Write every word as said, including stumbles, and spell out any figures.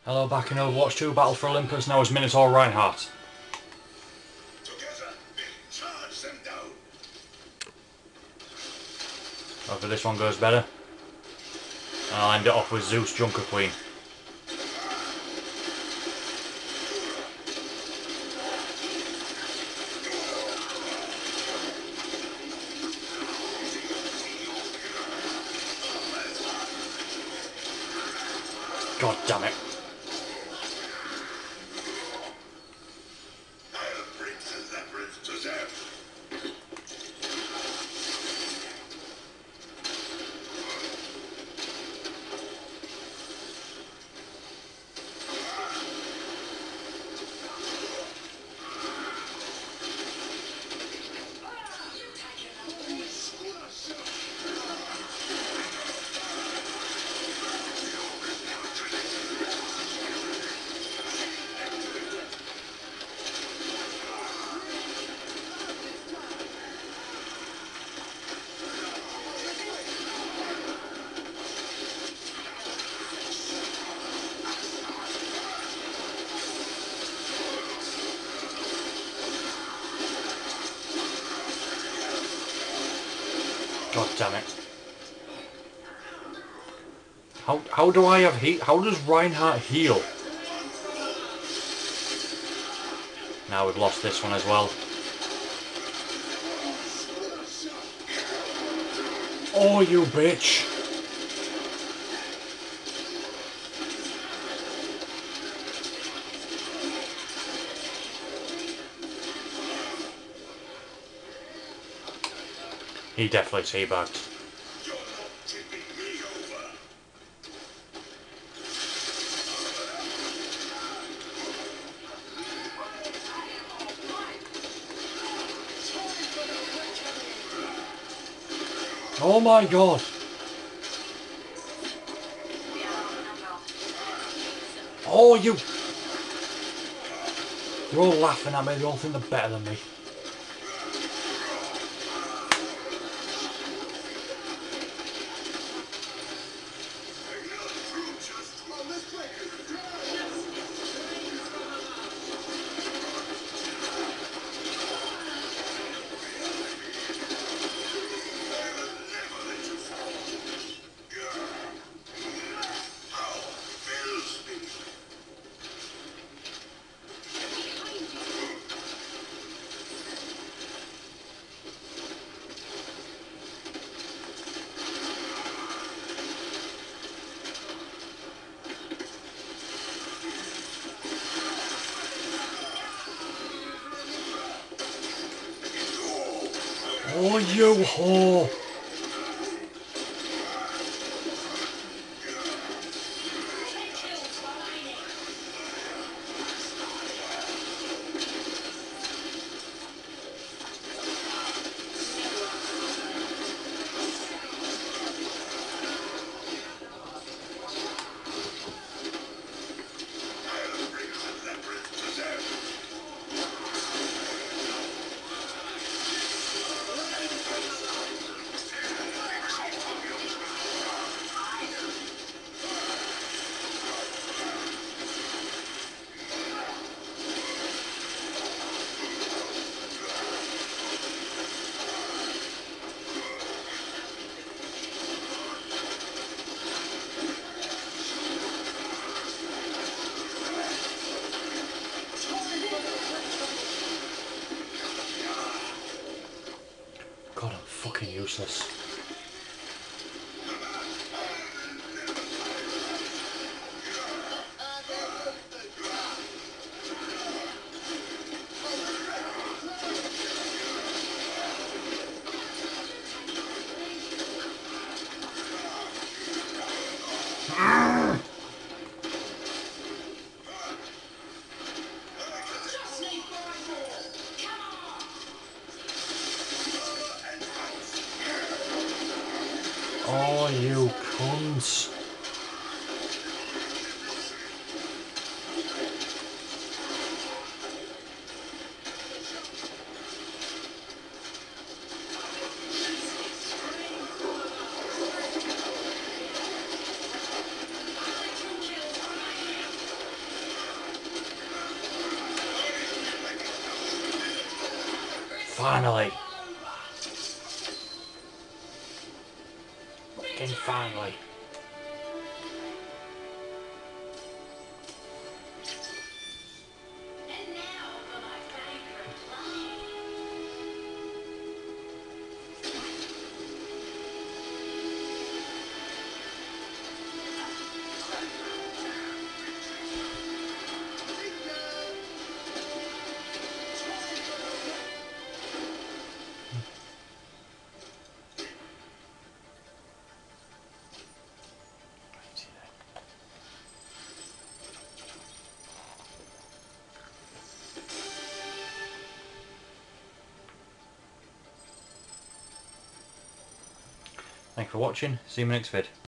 Hello, back in Overwatch two, Battle for Olympus, now is Minotaur Reinhardt. Together, charge them down. Hopefully this one goes better. And I'll end it off with Zeus Junker Queen. God damn it. I'll bring the leopards to them. God damn it. How, how do I have heat? How does Reinhardt heal? Now we've lost this one as well. Oh, you bitch. He definitely teabagged. You're not tipping me over. Oh my god. Oh, you... They're all laughing at me, they all think they're better than me. Oh, you whore! I'll bring the leopards to them. God, I'm fucking useless. Oh, you cunts. Finally. Fucking finally. And now for my favorite line. Thanks for watching. See you in my next vid.